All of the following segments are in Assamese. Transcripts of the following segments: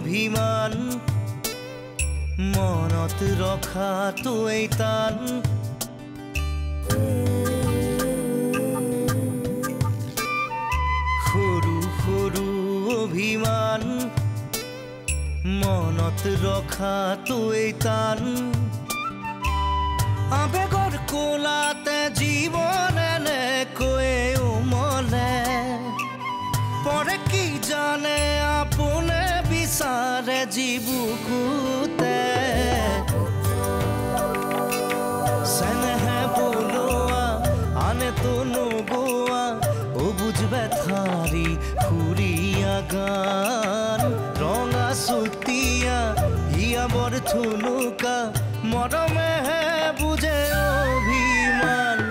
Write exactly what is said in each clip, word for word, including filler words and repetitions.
অভিমান মনত ৰখাটোৱেই টান সৰু সৰু অভিমান মনত ৰখাটোৱেই টান আবেগৰ কোলাতে জীৱন এনেকৈয়ে উমলে পৰে কি জানে আপোনে বিচাৰে জীৱুকুতে চেনেহে বোলোৱা আনেতো নোগোৱা অবুজ ব্যথাৰি সুৰীয়া গান ৰঙা চুতীয়া হিয়া বৰ থুনুকা মৰমেহে বুজে অভিমান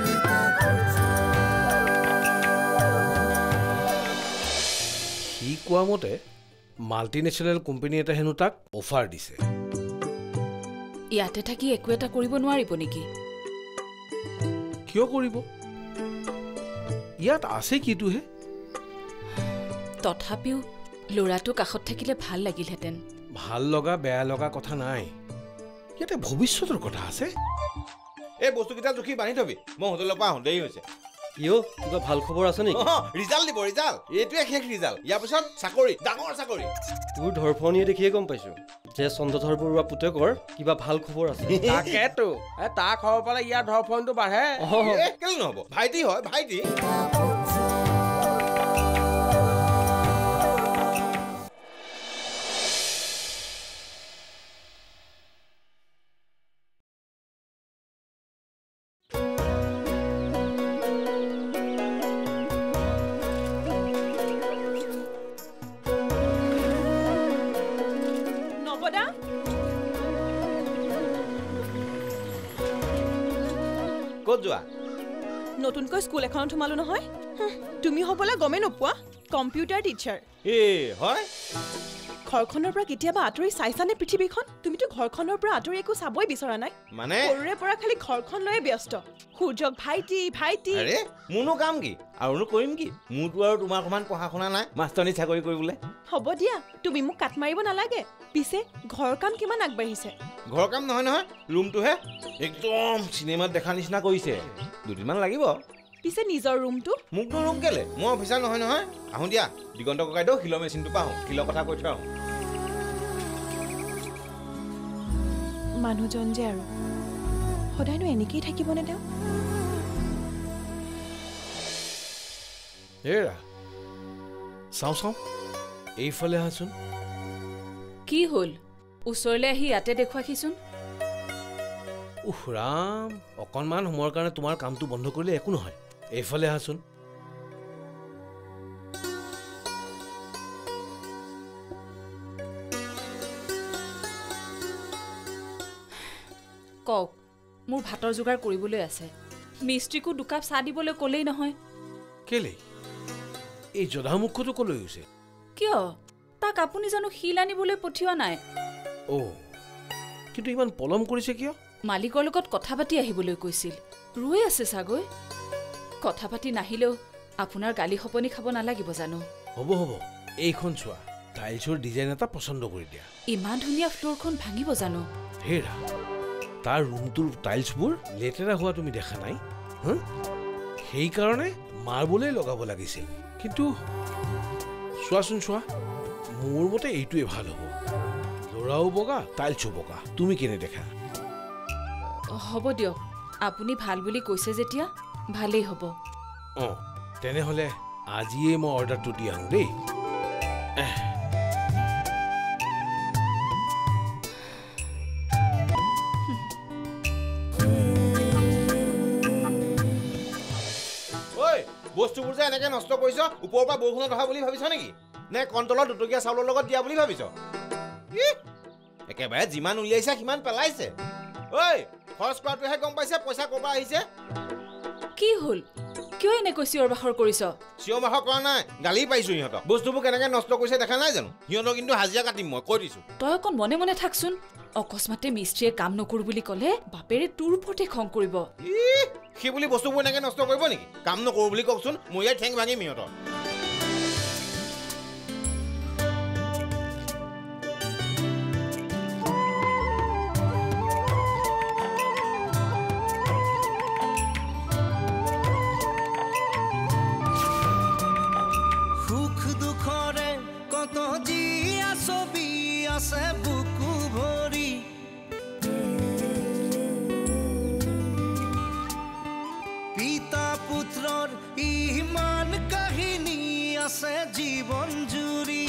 সি কোৱা মতে মাল্টিনেশ্যনেল কোম্পানী এটা হেনো তাক অফাৰ দিছে ইয়াতে থাকি একো এটা কৰিব নোৱাৰিব নেকি কিয় কৰিব ইয়াত আছে কিটোহে তথাপিও ল'ৰাটো কাষত থাকিলে ভাল লাগিলহেঁতেন ভাল লগা বেয়া লগা কথা নাই ইয়াতে ভৱিষ্যতৰ কথা আছে এই বস্তুকেইটা জুখি বান্ধি থবি মই হোটেলৰ পৰা আহোঁ দেৰি হৈছে ইয়ো কিবা ভাল খবৰ আছে নেকি ৰিজাল্ট দিব ৰিজাল্ট এইটোৱে শেষ ৰিজাল্ট ইয়াৰ পিছত চাকৰি ডাঙৰ চাকৰি তোৰ ধৰফৰণীয়ে দেখিয়ে গম পাইছো যে চন্দ্ৰধৰ বৰুৱা পুতেকৰ কিবা ভাল খবৰ আছে তাকেতো তাৰ খবৰ পালে ইয়াৰ ধৰফৰণটো বাঢ়ে কেলে নহ'ব ভাইটি হয় ভাইটি ক'ত যোৱা নতুনকৈ স্কুল এখনত সোমালো নহয় তুমি হ'বলা গমে নোপোৱা কম্পিউটাৰ টিচাৰ এ হয় ঘৰখনৰ পৰা কেতিয়াবা আঁতৰি চাইছানে পৃথিৱীখন তুমিতো ঘৰখনৰ পৰা আঁতৰি একো চাবই বিচৰা নাই মানে সৰুৰে পৰা খালি ঘৰখন লৈয়ে ব্যস্ত সূৰ্যক ভাইটি ভাইটি আৰে মোৰনো কাম কি আৰুনো কৰিম কি মোৰতো আৰু তোমাৰ সমান পঢ়া শুনা নাই মাষ্টৰনী চাকৰি কৰিবলৈ হ'ব দিয়া তুমি মোক কাট মাৰিব নালাগে পিছে ঘৰ কাম কিমান আগবাঢ়িছে ঘৰ কাম নহয় নহয় ৰুমটোহে একদম চিনেমাত দেখা নিচিনা কৰিছে দুদিনমান লাগিব পিছে নিজৰ ৰুমটো মোকনো ৰুম কেলে মই অফিচাৰ নহয় নহয় আহোঁ দিয়া দিগন্ত ককাইদেউ শিলৰ মেচিনটো পাওঁ শিলৰ কথা কৈ থৈ আহোঁ মানুহজন যে আৰু সদায়নো এনেকেই থাকিবনে তেওঁ এৰা চাওঁ চাওঁ এইফালে আহাচোন কি হ'ল ওচৰলৈ আহি ইয়াতে দেখুৱাখিচোন উহ ৰাম অকণমান সময়ৰ কাৰণে তোমাৰ কামটো বন্ধ কৰিলে একো নহয় এইফালে আহাচোন কওক মোৰ ভাতৰ যোগাৰ কৰিবলৈ আছে মিস্ত্ৰীকো দুকাপ চাহ দিবলৈ ক'লেই নহয় কেলে এই জধামুখটো ক'লৈ গৈছে কিয় তাক আপুনি জানো শিল আনিবলৈ পঠিওৱা নাই অ' কিন্তু ইমান পলম কৰিছে কিয় মালিকৰ লগত কথা পাতি আহিবলৈ কৈছিল ৰৈ আছে চাগৈ কথা পাতি নাহিলেও আপোনাৰ গালি সপনি খাব নালাগিব জানো হ'ব হ'ব এইখন চোৱা টাইলছৰ ডিজাইন এটা পচন্দ কৰি দিয়া ইমান ধুনীয়া ফ্ল'ৰখন ভাঙিব জানো হেৰা তাৰ ৰুমটোৰ টাইলছবোৰ লেতেৰা হোৱা তুমি দেখা নাই সেইকাৰণে মাৰ্বলেই লগাব লাগিছিল কিন্তু চোৱাচোন চোৱা মোৰ মতে এইটোৱে ভাল হ'ব ল'ৰাও বগা টাইলছো বগা তুমি কেনে দেখা হ'ব দিয়ক আপুনি ভাল বুলি কৈছে যেতিয়া ভালেই হ'ব অঁ তেনেহ'লে আজিয়ে মই অৰ্ডাৰটো দি আহোঁ দেই বস্তুবোৰ যে এনেকে নষ্ট কৰিছ ওপৰৰ পৰা বৰষুণত অহা বুলি ভাবিছ নেকি নে কণ্ট্ৰলৰ দুটকীয়া চাউলৰ লগত দিয়া বুলি ভাবিছ একেবাৰে যিমান উলিয়াইছে সিমান পেলাইছে ঐ খৰচ কৰাটোহে গম পাইছে পইচা ক'ৰ পৰা আহিছে কি হ'ল কিয় এনেকৈ চিঞৰ বাখৰ কৰিছ চিঞৰ বাখৰ কৰা নাই গালি পাইছো সিহঁতক বস্তুবোৰ কেনেকে নষ্ট কৰিছে দেখা নাই জানো সিহঁতক কিন্তু হাজিৰা কাটিম মই কৈ দিছো তই অকণ মনে মনে থাকচোন অকস্মাতে মিস্ত্ৰীয়ে কাম নকৰো বুলি ক'লে বাপেৰে তোৰ ওপৰতে খং কৰিব সেই বুলি বস্তুবোৰ এনেকে নষ্ট কৰিব নেকি কাম নকৰো বুলি কওকচোন মই ইয়াৰ ঠেং ভাঙিম সিহঁতৰ কত জিয়া ছবি আছে বুকু ভৰি পিতা পুত্ৰৰ ইমান কাহিনী আছে জীৱন জুৰি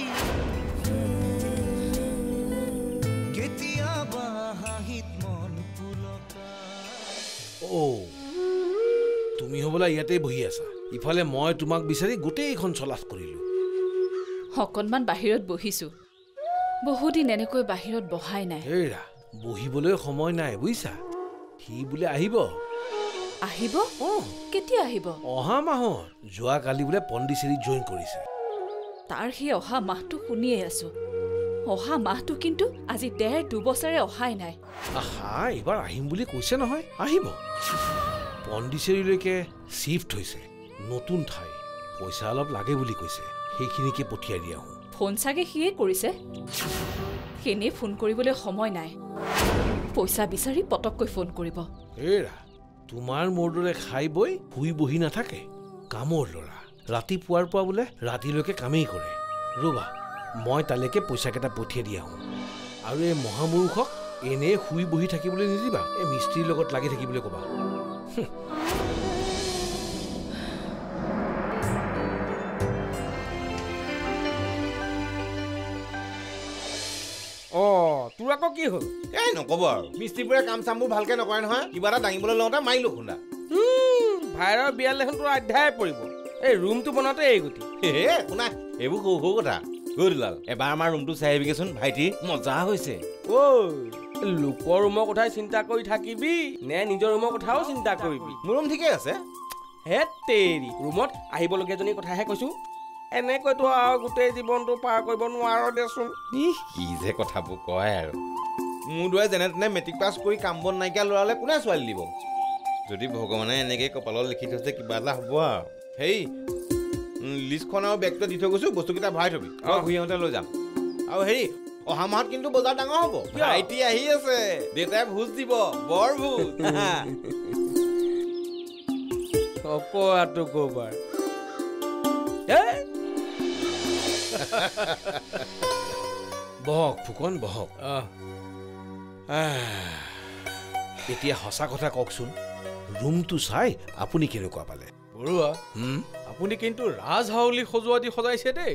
কেতিয়াবা হাঁহিত মন পুলকা অ তুমি হ'বলা ইয়াতে বহি আছা ইফালে মই তোমাক বিচাৰি গোটেইখন চলাচ কৰিলো অকণমান বাহিৰত বহিছো বহুদিন এনেকৈ বাহিৰত বহাই নাই হেৰা বহিবলৈ সময় নাই বুজিছা সি বোলে আহিব আহিব অ কেতিয়া আহিব অহা মাহত যোৱা কালি বোলে পণ্ডিচেৰী জইন কৰিছে তাৰ সেই অহা মাহটো শুনিয়ে আছো অহা মাহটো কিন্তু আজি ডেৰ দুবছৰে অহাই নাই আহা এইবাৰ আহিম বুলি কৈছে নহয় আহিব পণ্ডিচেৰীলৈকে শিফ্ট হৈছে নতুন ঠাই পইচা অলপ লাগে বুলি কৈছে সেইখিনিকে পঠিয়াই দিয়া আহোঁ ফোন চাগে সিয়ে কৰিছে সেনে ফোন কৰিবলৈ সময় নাই পইচা বিচাৰি পটককৈ ফোন কৰিব এৰা তোমাৰ মোৰ দৰে খাই বৈ শুই বহি নাথাকে কামৰ ল'ৰা ৰাতিপুৱাৰ পৰা বোলে ৰাতিলৈকে কামেই কৰে ৰ'বা মই তালৈকে পইচাকেইটা পঠিয়াই দি আহোঁ আৰু এই মহামূৰ্খক এনেই শুই বহি থাকিবলৈ নিদিবা এই মিস্ত্ৰীৰ লগত লাগি থাকিবলৈ ক'বা অ তোৰ আকৌ কি হ'ল এই নক'ব আৰু মিস্ত্ৰীবোৰে কাম চামবোৰ ভালকে নকৰে নহয় কিবা এটা দাঙিবলৈ লওঁতে মাৰিলো খুন্দা ভাইৰৰ বিয়াল দেখোন তোৰ অধ্যায় পৰিব এই ৰুমটো বনাওঁতে এই গতি হে শুনা এইবোৰ সৰু সৰু কথা গৌৰীলাল এবাৰ আমাৰ ৰুমটো চাই আহিবিগেচোন ভাইটি মজা হৈছে ঐ লোকৰ ৰুমৰ কথাই চিন্তা কৰি থাকিবি নে নিজৰ ৰুমৰ কথাও চিন্তা কৰিবি মোৰ ৰুম ঠিকেই আছে হে তেৰি ৰুমত আহিবলগীয়াজনীৰ কথাহে কৈছো এনেকৈতো আৰু গোটেই জীৱনটো পাৰ কৰিব নোৱাৰ দেচোন কি যে কথাবোৰ কয় আৰু মোৰ দৰে যেনে তেনে মেট্ৰিক পাছ কৰি কাম বন নাইকিয়া ল'ৰালে কোনে ছোৱালী দিব যদি ভগৱানে এনেকৈ কপালত লিখি থৈছে কিবা এটা হ'ব আৰু হেই লিষ্টখন আৰু বেগটো দি থৈ গৈছোঁ বস্তুকেইটা ভৰাই থবি মই ঘূৰি আহোঁতে লৈ যাম আৰু হেৰি অহা মাহত কিন্তু বজাৰ ডাঙৰ হ'ব ভাইটি আহি আছে দেউতাই ভোজ দিব বৰ ভোজ অকোৱাটো ক'বাৰ বহক ফুকন বহক এতিয়া সঁচা কথা কওকচোন ৰুমটো চাই আপুনি কেনেকুৱা পালে বৰুৱা আপুনি কিন্তু ৰাজহাউলি সজোৱা দি সজাইছে দেই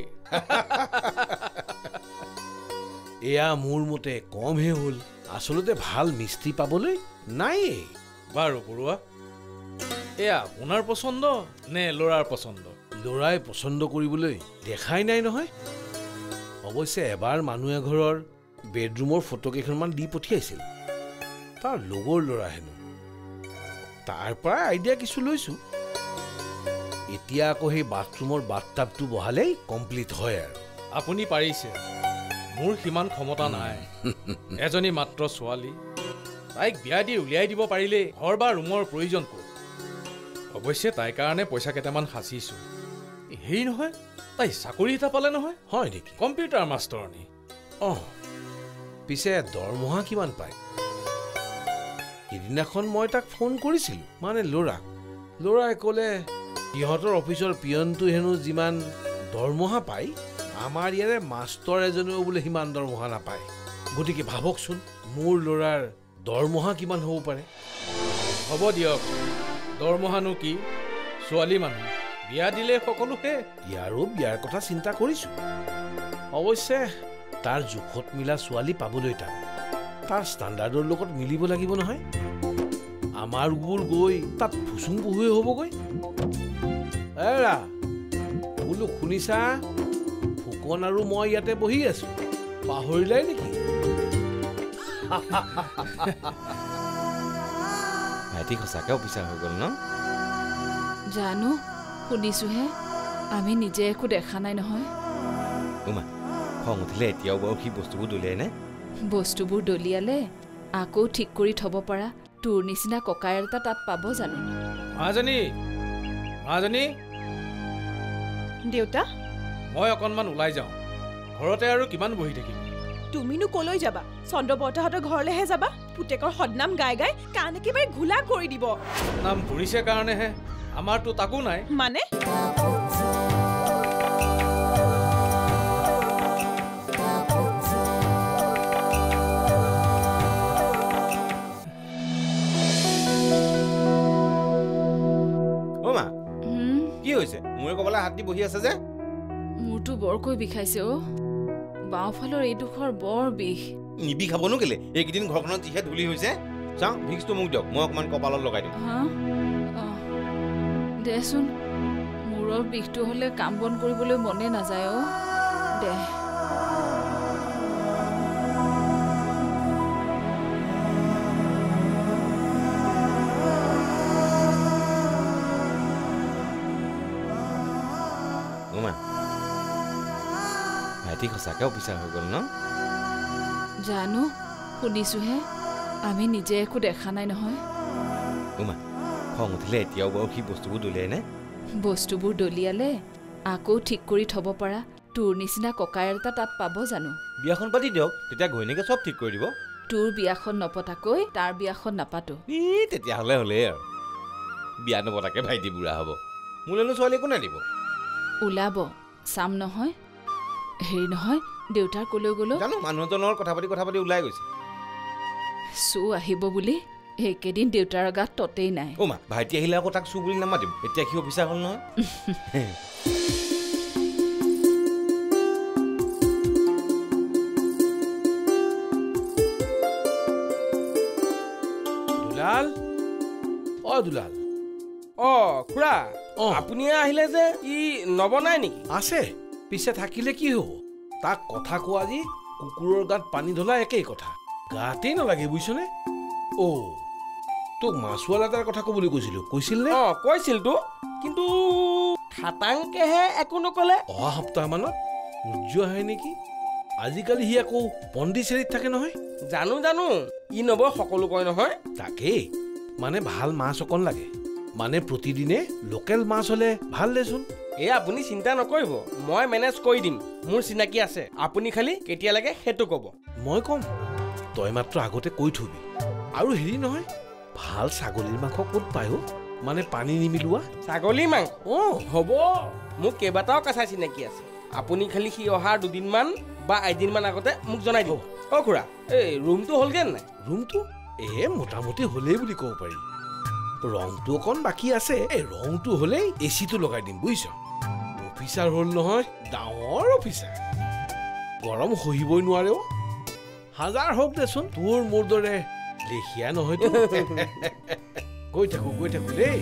এয়া মোৰ মতে কমহে হ'ল আচলতে ভাল মিস্ত্ৰী পাবলৈ নাইয়ে বাৰু বৰুৱা এয়া আপোনাৰ পচন্দ নে ল'ৰাৰ পচন্দ ল'ৰাই পচন্দ কৰিবলৈ দেখাই নাই নহয় অৱশ্যে এবাৰ মানুহ এঘৰৰ বেডৰুমৰ ফটো কেইখনমান দি পঠিয়াইছিল তাৰ লগৰ ল'ৰা হেনো তাৰ পৰা আইডিয়া কিছু লৈছোঁ এতিয়া আকৌ সেই বাথৰুমৰ বাথটাবটো বহালেই কমপ্লিট হয় আৰু আপুনি পাৰিছে মোৰ সিমান ক্ষমতা নাই এজনী মাত্ৰ ছোৱালী তাইক বিয়া দি উলিয়াই দিব পাৰিলে ঘৰ বা ৰুমৰ প্ৰয়োজন ক'ত অৱশ্যে তাইৰ কাৰণে পইচা কেইটামান সাঁচিছোঁ হেৰি নহয় তাই চাকৰি এটা পালে নহয় হয় নেকি কম্পিউটাৰ মাষ্টৰণী অঁ পিছে দৰমহা কিমান পায় সিদিনাখন মই তাক ফোন কৰিছিলোঁ মানে ল'ৰাক ল'ৰাই ক'লে সিহঁতৰ অফিচৰ পিয়নটো হেনো যিমান দৰমহা পায় আমাৰ ইয়াৰে মাষ্টৰ এজনেও বোলে সিমান দৰমহা নাপায় গতিকে ভাবকচোন মোৰ ল'ৰাৰ দৰমহা কিমান হ'ব পাৰে হ'ব দিয়ক দৰমহানো কি ছোৱালী মানুহ বিয়া দিলে সকলো হে ইয়াৰো বিয়াৰ কথা চিন্তা কৰিছোঁ অৱশ্যে তাৰ জোখত মিলা ছোৱালী পাবলৈ টান তাৰ ষ্টাণ্ডাৰ্ডৰ লগত মিলিব লাগিব নহয় আমাৰবোৰ গৈ তাত ফুচুং পুহুৱে হ'বগৈ এৰা বোলো শুনিছা ফুকন আৰু মই ইয়াতে বহি আছো পাহৰিলাই নেকি ভাইটি সঁচাকৈ অফিচাৰ হৈ গ'ল ন জানো শুনিছোহে আমি নিজে একো দেখা নাই নহয় উমা খং উঠিলে এতিয়াও বাৰু সি বস্তুবোৰ দলিয়াই নে বস্তুবোৰ দলিয়ালে আকৌ ঠিক কৰি থ'ব পৰা তোৰ নিচিনা ককাই এটা তাত পাব জানো মাজনী মাজনী দেউতা মই অকণমান ওলাই যাওঁ ঘৰতে আৰু কিমান বহি থাকিম তুমিনো কলৈ যাবা চন্দ্ৰ বৰ্তাহঁতৰ ঘৰলৈহে যাবা পুতেকৰ সদনাম গাই গাই কাণ একেবাৰে ঘোলা কৰি দিব নাম পৰিছে কাৰণেহে আমাৰতো তাকো নাই মানে হাত দি বহি আছে যে মূৰটো বৰকৈ বিষাইছে অ' বাওঁফালৰ এইডোখৰ বৰ বিষ নিবি খাবনো কেলে এইকেইদিন ঘৰখনত যিহে ধূলি হৈছে চাওঁ ভিক্সটো মোক দিয়ক মই অকণমান কপালত লগাই দিম হা অঁ দেচোন মূৰৰ বিষটো হ'লে কাম বন কৰিবলৈ মনে নাযায় অ' দে ভাইটি সঁচাকে অফিচাৰ হৈ গ'ল ন জানো শুনিছোহে আমি নিজে একো দেখা নাই নহয় উমা খং উঠিলে এতিয়াও বাৰু সি বস্তুবোৰ দলিয়াই নে বস্তুবোৰ দলিয়ালে আকৌ ঠিক কৰি থ'ব পৰা তোৰ নিচিনা ককায়েৰ এটা তাত পাব জানো বিয়াখন পাতি দিয়ক তেতিয়া ঘৈণীয়েকে চব ঠিক কৰি দিব তোৰ বিয়াখন নপতাকৈ তাৰ বিয়াখন নাপাতো ই তেতিয়াহ'লে হ'লেই আৰু বিয়া নপতাকে ভাইটি বুঢ়া হ'ব মোলৈনো ছোৱালী কোনে দিব ওলাব চাম নহয় হেৰি নহয় দেউতাৰ কলৈ গ'লো জানো মানুহজনৰ কথা পাতি কথা পাতি ওলাই গৈছে চু আহিব বুলি সেইকেইদিন দেউতাৰ গাত ততেই নাই অ' মা ভাইটি আহিলে আকৌ তাক চু বুলি নামাতিম এতিয়া সি অফিচাৰ হ'ল নহয় দুলাল অ দুলাল অঁ খুৰা অঁ আপুনি আহিলে যে ই নবনাই নেকি আছে পিছে থাকিলে কি হ'ব তাক কথা কোৱা আজি কুকুৰৰ গাত পানী ঢলা একেই কথা গাতেই নালাগে বুজিছনে অ' তোক মাছুৱালা এটাৰ কথা ক'বলৈ কৈছিলো কৈছিল নে অঁ কৈছিলতো কিন্তু খাটাংকেহে একো নক'লে অহা সপ্তাহমানত সূৰ্য আহে নেকি আজিকালি সি আকৌ পণ্ডিচেৰীত থাকে নহয় জানো জানো ই নব সকলো কয় নহয় তাকেই মানে ভাল মাছ অকণ লাগে মানে প্ৰতিদিনে লোকেল মাছ হ'লে ভাল দেচোন এই আপুনি চিন্তা নকৰিব মই মেনেজ কৰি দিম মোৰ চিনাকি আছে আপুনি খালি কেতিয়া লাগে সেইটো ক'ব মই ক'ম তই মাত্ৰ আগতে কৈ থবি আৰু হেৰি নহয় ভাল ছাগলীৰ মাংস ক'ত পায় মানে পানী নিমিলোৱা ছাগলী মাংস অঁ হ'ব মোক কেইবাটাও কাছাই চিনাকি আছে আপুনি খালি সি অহাৰ দুদিনমান বা এদিনমান আগতে মোক জনাই দিব অ' খুৰা এই ৰুমটো হ'লগৈ নাই ৰুমটো এ মোটামুটি হ'লেই বুলি ক'ব পাৰি ৰংটো অকণ বাকী আছে এই ৰংটো হ'লেই এ চিটো লগাই দিম বুজিছ অফিচাৰ হ'ল নহয় ডাঙৰ অফিচাৰ গৰম সহিবই নোৱাৰে হাজাৰ হওক দেচোন তোৰ মোৰ দৰে লেখীয়া নহয়তো গৈ থাকো গৈ থাকো দেই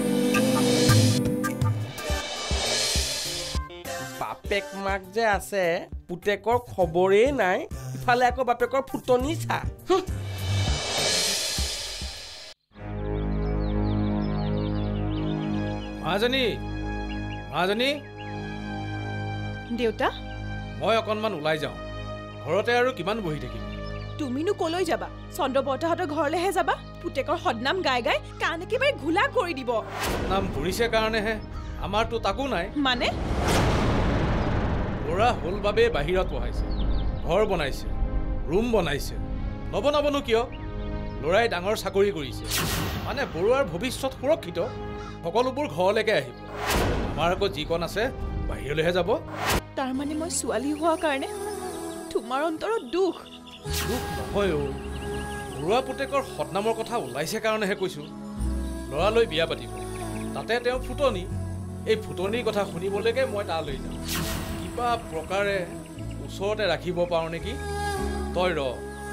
বাপেক মাক যে আছে পুতেকৰ খবৰেই নাই ইফালে আকৌ বাপেকৰ ফুটনি চা মাজনী মাজনী দেউতা মই অকণমান ওলাই যাওঁ ঘৰতে আৰু কিমান বহি থাকিম তুমিনো কলৈ যাবা চন্দ্ৰ বৰ্তাহঁতৰ ঘৰলৈহে যাবা পুতেকৰ সদনাম গাই গাই কাণ একেবাৰে ঘোলা কৰি দিব নাম পৰিছে কাৰণেহে আমাৰতো তাকো নাই মানে ল'ৰা হ'ল বাবে বাহিৰত পঢ়াইছে ঘৰ বনাইছে ৰুম বনাইছে নবনাবনো কিয় ল'ৰাই ডাঙৰ চাকৰি কৰিছে মানে বৰুৱাৰ ভৱিষ্যত সুৰক্ষিত সকলোবোৰ ঘৰলৈকে আহিব আমাৰ আকৌ যিকণ আছে বাহিৰলৈহে যাব তাৰমানে মই ছোৱালী হোৱাৰ কাৰণে তোমাৰ অন্তৰত দুখ দুখ নহয় অ' বৰুৱা পুতেকৰ সদনামৰ কথা ওলাইছে কাৰণেহে কৈছোঁ ল'ৰালৈ বিয়া পাতিব তাতে তেওঁ ফুটনি এই ফুটনিৰ কথা শুনিবলৈকে মই তালৈ যাওঁ কিবা প্ৰকাৰে ওচৰতে ৰাখিব পাৰোঁ নেকি তই ৰ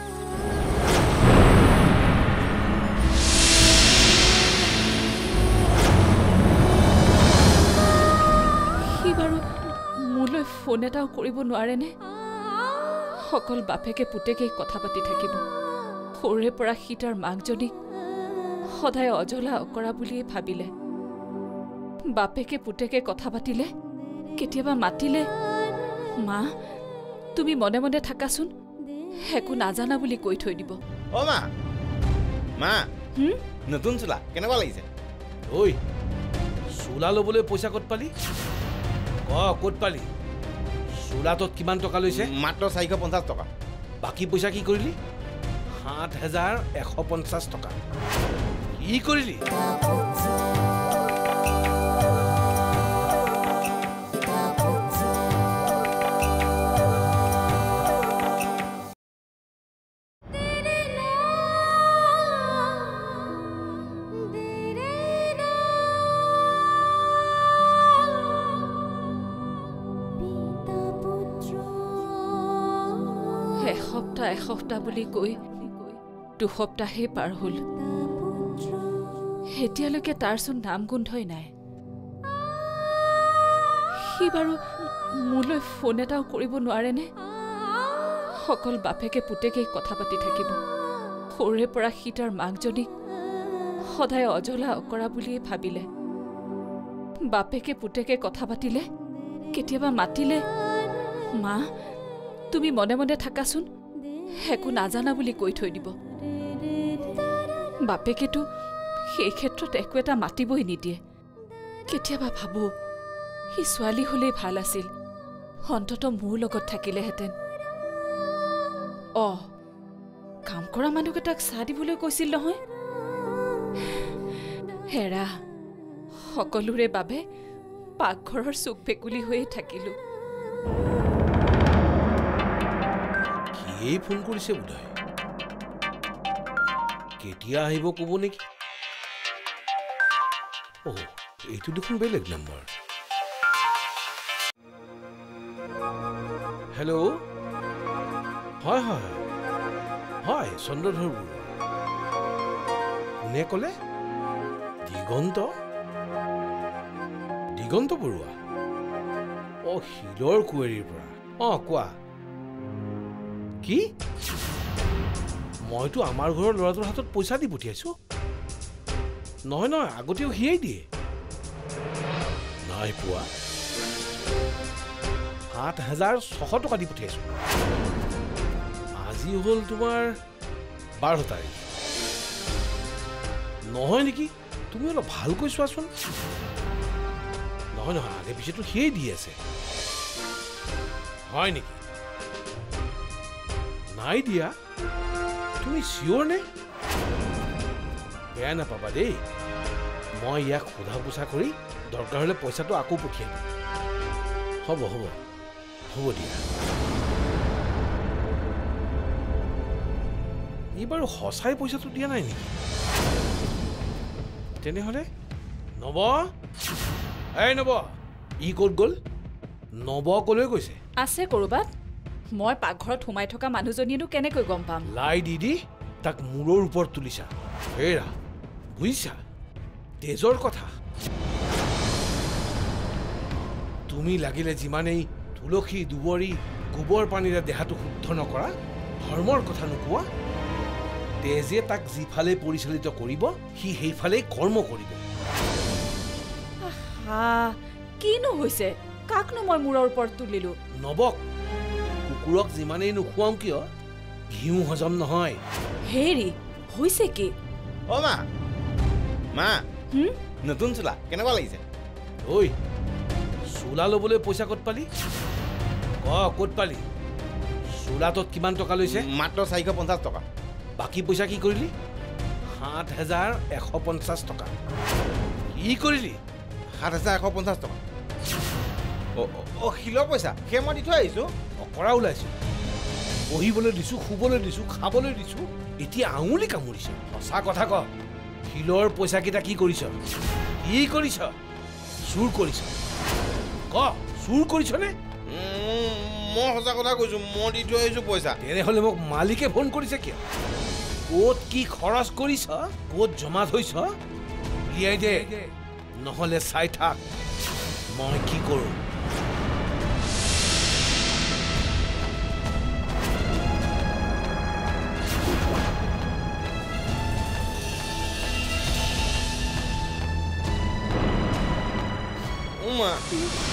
সি বাৰু মোলৈ ফোন এটাও কৰিব নোৱাৰেনে সকল বাপেকে পুতেকেই কথা পাতি থাকিব সৰুৰে পৰা সি তাৰ মাকজনীক সদায় অজলা অকৰা বুলিয়েই ভাবিলে বাপেকে পুতেকে কথা পাতিলে কেতিয়াবা মাতিলে মা তুমি মনে মনে থাকাচোন একো নাজানা বুলি কৈ থৈ দিব অ' মা মা হুম নতুন চোলা কেনেকুৱা লাগিছে ঐ চোলা ল'বলৈ পইচা ক'ত পালি ক ক'ত পালি চোলাটোত কিমান টকা লৈছে মাত্ৰ চাৰিশ পঞ্চাছ টকা বাকী পইচা কি কৰিলি সাত হাজাৰ এশ পঞ্চাছ টকা কি কৰিলি এসপ্তাহ এসপ্তাহ বুলি কৈ দুসপ্তাহে পাৰ হ'ল। এতিয়ালৈকে তাৰচোন নাম গোন্ধই নাই। সি বাৰু মোলৈ ফোন এটাও কৰিব নোৱাৰেনে? অকল বাপেকে পুতেকেই কথা পাতি থাকিব। সৰুৰে পৰা সি তাৰ মাকজনীক সদায় অজলা অকৰা বুলিয়েই ভাবিলে। বাপেকে পুতেকে কথা পাতিলে, কেতিয়াবা মাতিলে, মা তুমি মনে মনে থাকাচোন, একো নাজানা বুলি কৈ থৈ দিব। বাপেকেতো সেই ক্ষেত্ৰত একো এটা মাতিবই নিদিয়ে। কেতিয়াবা ভাবো সি ছোৱালী হলেই ভাল আছিল, অন্তত মোৰ লগত থাকিলেহেঁতেন। অ কাম কৰা মানুহকেইটাক চাহ দিবলৈ কৈছিল নহয়। হেৰা, সকলোৰে বাবে পাকঘৰৰ চুক ভেকুলি হৈয়ে থাকিলো। কিয়েই ফোন কৰিছে বোধহয়। কেতিয়া আহিব ক'ব নেকি? অ এইটো দেখোন বেলেগ নম্বৰ। হেল্ল', হয় হয় হয় চন্দ্ৰধৰ বৰুৱা। কোনে ক'লে? দিগন্ত দিগন্ত বৰুৱা? অ শিলৰ কুঁৱেৰীৰ পৰা। অ কোৱা। কি? মইতো আমাৰ ঘৰৰ ল'ৰাটোৰ হাতত পইচা দি পঠিয়াইছো। নহয় নহয়, আগতেও সিয়েই দিয়ে। নাই পোৱা। সাত হাজাৰ ছশ টকা দি পঠিয়াইছো। আজি হ'ল তোমাৰ বাৰ তাৰিখ। নহয় নেকি? তুমি অলপ ভালকৈ চোৱাচোন। নহয় নহয়, আগে পিছেতো সিয়েই দি আছে। হয় নেকি? নাই দিয়া? তুমি চিয়ৰ নে? বেয়া নাপাবা দেই, মই ইয়াক সোধা পোছা কৰি দৰকাৰ হ'লে পইচাটো আকৌ পঠিয়াই দিম। হ'ব হ'ব হ'ব দিয়া। ই বাৰু সঁচাই পইচাটো দিয়া নাই নেকি? তেনেহ'লে নৱ, এই নৱ, ই ক'ত গ'ল? নৱ ক'লৈ গৈছে? আছে ক'ৰবাত। মই পাকঘৰত সোমাই থকা মানুহজনীয়েনো কেনেকৈ গম পাম? লাই দি দি তাক মূৰৰ ওপৰত তুলিছা। হেৰা, বুজিছা? তেজৰ কথা। তুমি লাগিলে যিমানেই তুলসী দুবৰি গোবৰ পানীৰে দেহাটো শুদ্ধ নকৰা, ধৰ্মৰ কথা নোকোৱা, তেজে তাক যিফালে পৰিচালিত কৰিব সি সেইফালেই কৰ্ম কৰিব। কিনো হৈছে? কাকনো মই মূৰৰ ওপৰত তুলিলো? নৱক। কুকুৰক যিমানেই নোখোৱাওঁ কিয় ঘিউ হজম নহয়। হেৰি হৈছে কি? অ মা, মা হুম? নতুন চোলা কেনেকুৱা লাগিছে? ঐ, চোলা ল'বলৈ পইচা ক'ত পালি? ক ক'ত পালি? চোলাটোত কিমান টকা লৈছে? মাত্ৰ চাৰিশ পঞ্চাছ টকা। বাকী পইচা কি কৰিলি? সাত হাজাৰ এশ পঞ্চাছ টকা। কি কৰিলি? সাত হাজাৰ এশ পঞ্চাছ টকা। অ শিলৰ পইচা সেই মই দি থৈ আহিছোঁ। অকৰা ওলাইছো। বহিবলৈ দিছোঁ, শুবলৈ দিছোঁ, খাবলৈ দিছোঁ, এতিয়া আঙুলি কামুৰিছ। সঁচা কথা ক, শিলৰ পইচাকেইটা কি কৰিছ? কি কৰিছ? চুৰ কৰিছ? ক, চুৰ কৰিছনে? মই সঁচা কথা কৈছোঁ, মই দি থৈ আহিছোঁ পইচা। তেনেহ'লে মোক মালিকে ফোন কৰিছে কিয়? ক'ত কি খৰচ কৰিছ, ক'ত জমা থৈছ উলিয়াই দে, নহ'লে চাই থাক মই কি কৰোঁ। মা